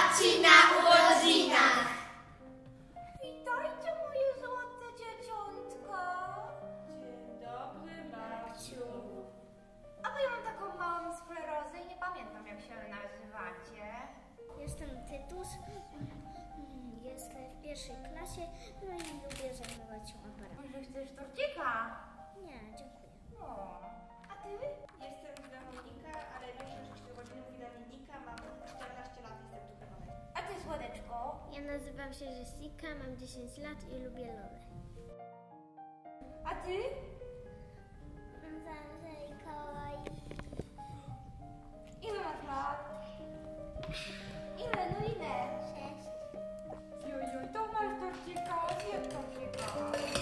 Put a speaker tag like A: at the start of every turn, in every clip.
A: babci na urodzinach.
B: Witajcie, moje złote dzieciątko.
A: Dzień dobry, babciu.
B: A bo ja mam taką małą sklerozę i nie pamiętam, jak się nazywacie.
C: Jestem Tytus, jestem w pierwszej klasie, no i lubię zajmować się aparatem.
B: Może chcesz torcika?
C: Nie, dziękuję.
B: O. A ty?
D: Jestem Weronika, ale mieszkam 4 godziny w Wilenika, mam 14 lat, jestem tu wychowana.
B: A ty, słodeczko?
C: Ja nazywam się Jessica, mam 10 lat i lubię lody.
B: A ty?
C: Nazywam się Mikołaj.
B: Ile masz lat? Ile? No ile?
C: 6.
B: Jojoj, to masz torcika, zjedz torcika.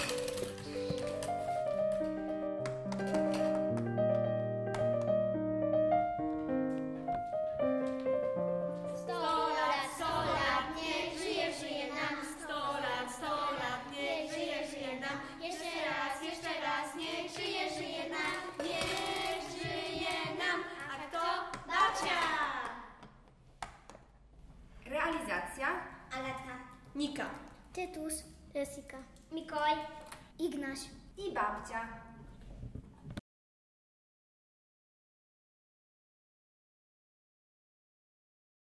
D: Realizacja
C: Agatka.
D: Nika
C: Tytus, Jessica, Mikołaj, Ignaś.
D: i babcia.